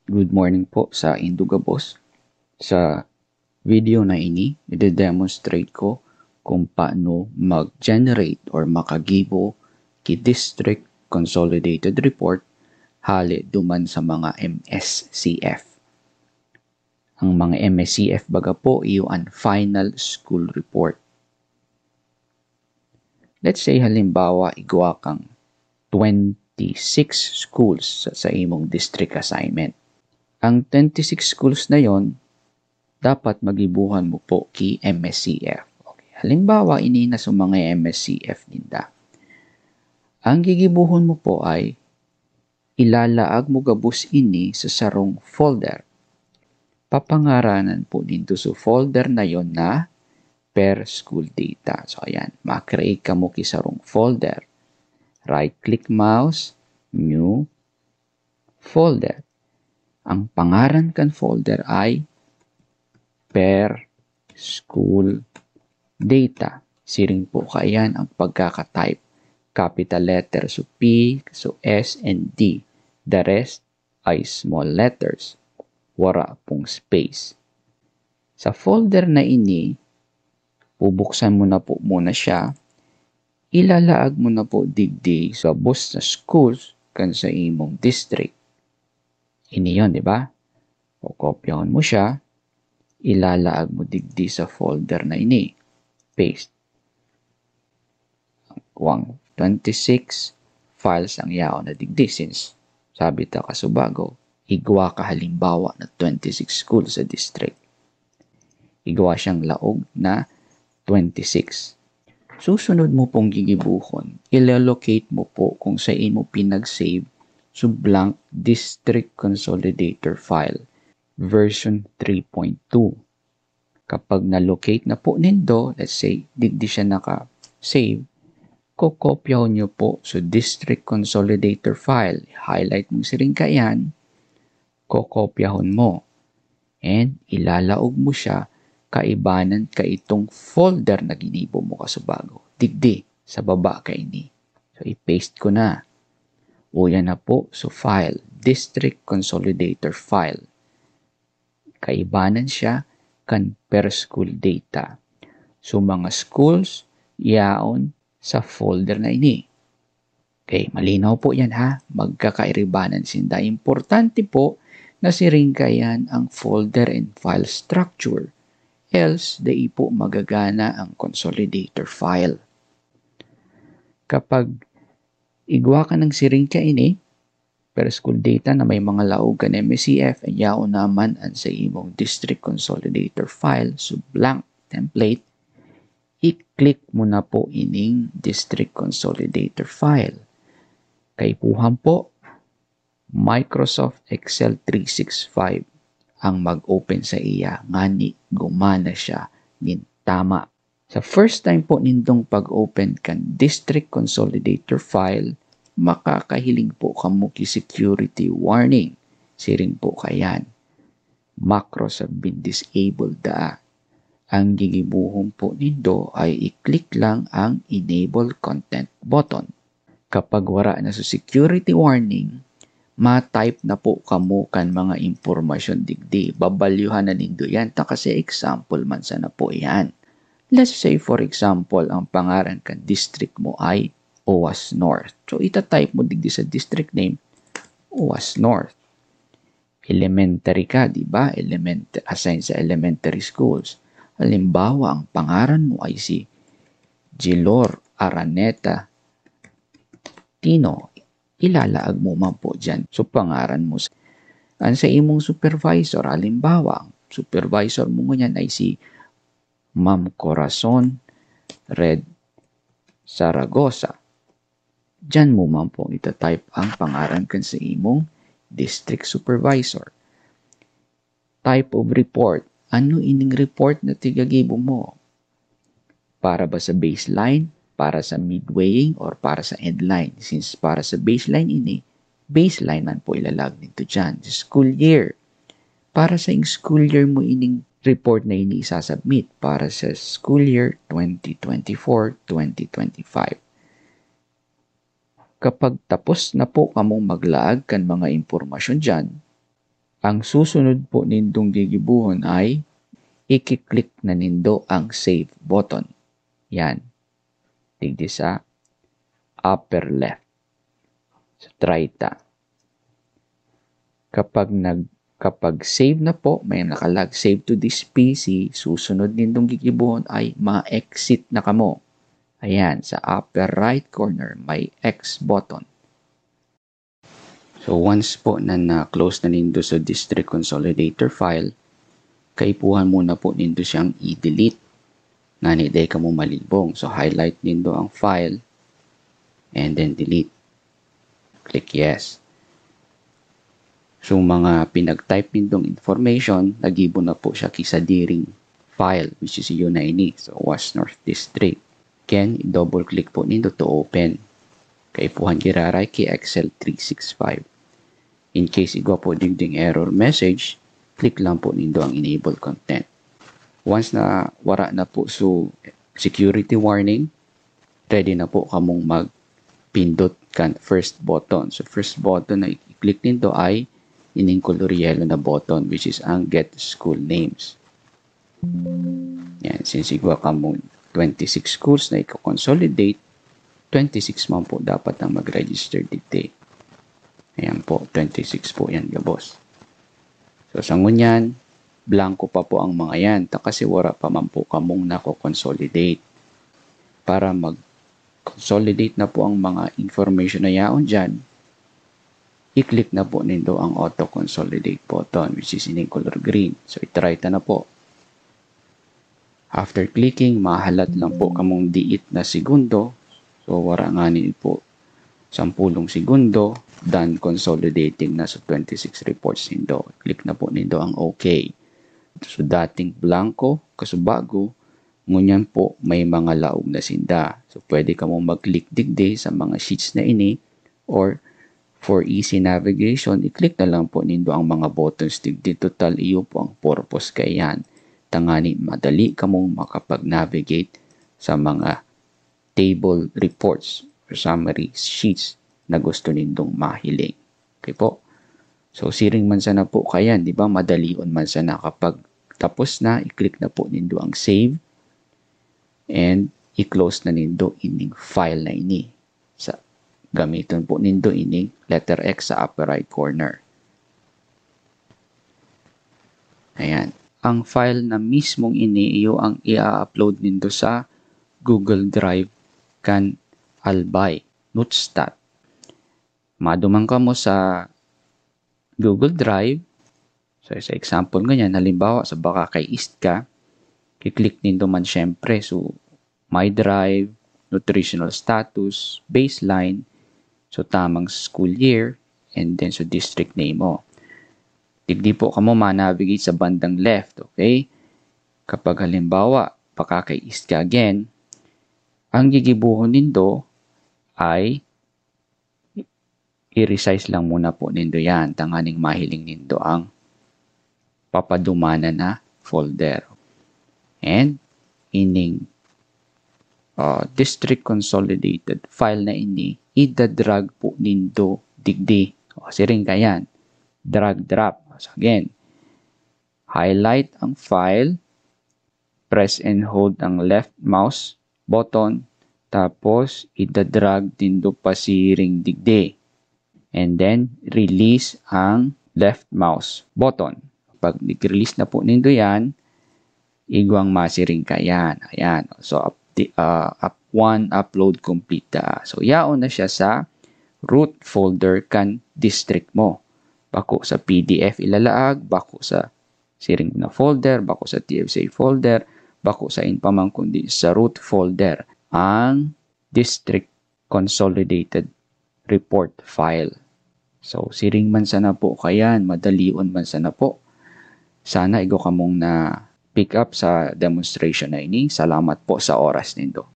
Good morning po sa Indugabos. Sa video na ini, i-demonstrate ko kung paano mag-generate or makagibo ki District Consolidated Report hali duman sa mga MSCF. Ang mga MSCF baga po iyo ang Final School Report. Let's say halimbawa igwa kang 26 schools sa imong district assignment. Ang 26 schools na yon dapat magibuhan mo po ki MSCF. Okay. Halimbawa, inina sa mga MSCF ninda. Ang gigibuhon mo po ay ilalaag mo gabus ini sa sarong folder. Papangaranan po dito sa folder na yon na per school data. So, ayan, makreate ka mo ki sarong folder. Right-click mouse, new folder. Ang pangaran kan folder ay per school data. Siring po kayan ang pagkakatype. Capital letter so P, so S, and D. The rest ay small letters. Wala pong space. Sa folder na ini, bubuksan mo na po muna siya. Ilalaag mo na po digdi sa bus na schools kan sa imong district. Ini yon, di ba? Kokopyahan mo siya. Ilalaag mo digdi sa folder na ini. Paste. Kuwang 26 files ang yao na digdi since sabi ta kasubago, igwa ka halimbawa na 26 schools sa district. Igwa siyang laog na 26. Susunod mo pong gigibuhon, ilalocate mo po kung saan mo pinag-save sa blank District Consolidator file version 3.2. Kapag na-locate na po nindo, let's say, digdi siya naka-save, kokopyaw nyo po sa District Consolidator file. Highlight mo siring kayan, kokopyahon mo, and ilalaog mo siya kaibanan ka itong folder na ginibo mo kasubago. Digdi sa baba ka ini. So, i-paste ko na. O yan na po so file, District Consolidator file. Kaibanan siya kan per school data. So, mga schools, yaon sa folder na ini. Okay, malinaw po yan ha. Magkakairibanan sinda. Importante po na siringkayan ang folder and file structure. Else, dai po magagana ang consolidator file. Kapag igwa ka ng siringka ini, per school data na may mga laog ka ng MSCF, ayaw naman ang sa imong district consolidator file, so blank template, i-click mo na po ining district consolidator file. Kay puham po, Microsoft Excel 365 ang mag-open sa iya, ngani gumana siya nin tama. Sa first time po nindong pag-open kan district consolidator file, makakahiling po kamo ki security warning. Siring po kayan. Macros have been disabled da. Ang gigibuhon po nindo ay i-click lang ang enable content button. Kapag wala na sa security warning, ma-type na po kamo kan mga impormasyon digdi. Babalyuhan na nindo yan. Ta kasi example man sana po yan. Let's say for example, ang pangalan kan district mo ay OWAS North. So, ita-type mo digdi sa district name, OWAS North. Elementary ka, di ba? Assigned sa elementary schools. Halimbawa, ang pangalan mo ay si Gilor Araneta Tino. Ilalaag mo man po dyan. So, pangalan mo. Ang sa imong supervisor, halimbawa, ang supervisor mo ngayon ay si Ma'am Corazon Red Saragosa. Diyan mo man po ita-type ang pangalan kan sa imong district supervisor. Type of report. Ano ining report na tigagibo mo? Para ba sa baseline? Para sa midwaying? Or para sa endline? Since para sa baseline ini, baseline man po ilalag nito dyan. School year. Para sa school year mo ining report na ini isasubmit para sa school year 2024-2025. Kapag tapos na po kamong maglaag kan mga impormasyon dyan, Ang susunod po nindong gigibuhon ay i-click na nindo ang save button. Yan. Tigdi sa upper left. So, try ta. Kapag save na po, may nakalag save to this PC, susunod nindong gigibuhon ay ma-exit na kamo. Ayan, sa upper right corner, may X button. So, once po na na-close na nindo sa District Consolidator file, kaipuhan muna po nindo siyang i-delete. Naniday ka mo malibong. So, highlight nindo ang file and then delete. Click yes. So, mga pinag-type nindong information, nagibo na po siya kisadiring file, which is yun na ini. So, was North District. Again, double-click po nindo to open. Kaipuhan giraray kay Excel 365. In case igwa po ding error message, click lang po nindo ang enable content. Once na wara na po so security warning, ready na po kamong magpindot kan first button. So first button na i-click nindo ay ining color yellow na button, which is ang get school names. Yan, since igwa kamong 26 schools na i-consolidate, 26 man po dapat ang mag-register dito. Ayan po, 26 po yan, gabos. So, sa ngunyan, blanco pa po ang mga yan. Kasi wala pa man po kamong nako-consolidate. Para mag-consolidate na po ang mga information na yaon dyan, i-click na po nindo ang auto-consolidate button, which is in color green. So, itry ta na po. After clicking, mahalat lang po kamong diit na segundo. So, wala nga po 10 segundo, done consolidating na sa 26 reports nindo. Click na po nindo ang OK. So, dating blanco, kasubago, ngunyan po may mga laog na sinda. So, pwede ka mo mag-click digdi sa mga sheets na ini or for easy navigation, i-click na lang po nindo ang mga buttons digdi. Total, iyo po ang purpose kay yan. Tangani, madali ka mong makapag-navigate sa mga table reports or summary sheets na gusto nindong mahiling. Okay po? So, siring man sana po kayan, di ba? Madalion man sana kapag tapos na, i-click na po nindo ang save and i-close na nindo ining file na ini. Sa gamiton po nindo ining letter X sa upper right corner. Ayan. Ang file na mismong ini, iyo ang i-upload nindo sa Google Drive kan Albay, Notestat. Madumang ka mo sa Google Drive. So, sa example ganyan, halimbawa sa baka kay East ka, kiklik nindo man syempre. So, My Drive, Nutritional Status, Baseline, so tamang school year, and then so district name mo. Digdi po ka mo manavigate sa bandang left, okay? Kapag halimbawa, baka kay East ka again, ang gigibuhon nindo ay i-resize lang muna po nindo yan. Tanganing mahiling nindo ang papadumana na folder. And ining district consolidated file na ini, ida-drag po nindo digdi. O, siring kayan. Drag, drop. So again, highlight ang file, press and hold ang left mouse button, tapos ida-drag nindo pa siring digdi. And then, release ang left mouse button. Pag nag-release na po nindo yan, igwang masiring ka yan. Ayan. So, one upload complete. So, yaon na siya sa root folder kan district mo. Bako sa PDF ilalaag, bako sa siring na folder, bako sa TFSA folder, bako sa inpamang kundi sa root folder. Ang district consolidated report file. So, siring man sana po kayan, madalion man sana po. Sana igo kamong na pick up sa demonstration na ini. Salamat po sa oras nindo.